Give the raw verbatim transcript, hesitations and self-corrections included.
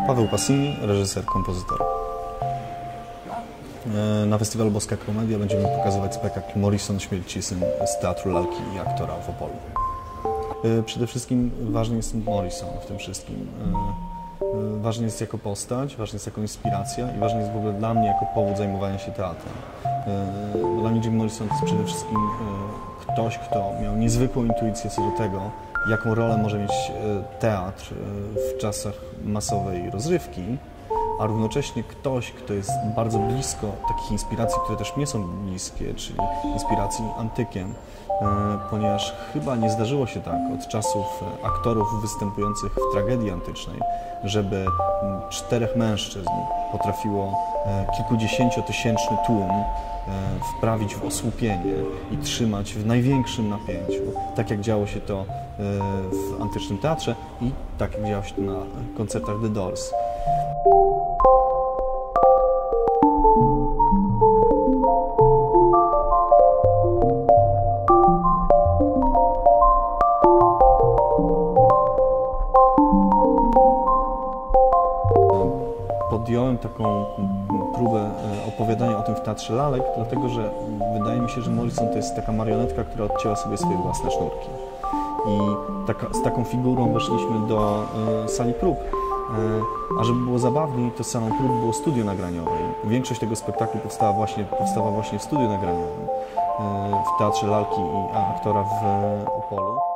Paweł Passini, reżyser, kompozytor. Na festiwalu Boska Komedia będziemy pokazywać spektakl Morrison, Śmierci syn z Teatru Lalki i Aktora w Opolu. Przede wszystkim ważny jest Morrison w tym wszystkim. Ważny jest jako postać, ważny jest jako inspiracja i ważny jest w ogóle dla mnie jako powód zajmowania się teatrem. Dla mnie Jim Morrison to jest przede wszystkim ktoś, kto miał niezwykłą intuicję co do tego, jaką rolę może mieć teatr w czasach masowej rozrywki, a równocześnie ktoś, kto jest bardzo blisko takich inspiracji, które też mnie są bliskie, czyli inspiracji antykiem, ponieważ chyba nie zdarzyło się tak od czasów aktorów występujących w tragedii antycznej, żeby czterech mężczyzn potrafiło kilkudziesięciotysięczny tłum wprawić w osłupienie i trzymać w największym napięciu, tak jak działo się to w antycznym teatrze i tak jak działo się to na koncertach The Doors. Podjąłem taką próbę opowiadania o tym w Teatrze Lalek, dlatego że wydaje mi się, że Morrison to jest taka marionetka, która odcięła sobie swoje własne sznurki. I taka, z taką figurą weszliśmy do e, sali prób. E, a żeby było zabawniej, to salą prób było studio nagraniowe. Większość tego spektaklu powstała właśnie, powstała właśnie w studiu nagraniowym, e, w Teatrze Lalki i Aktora w Opolu.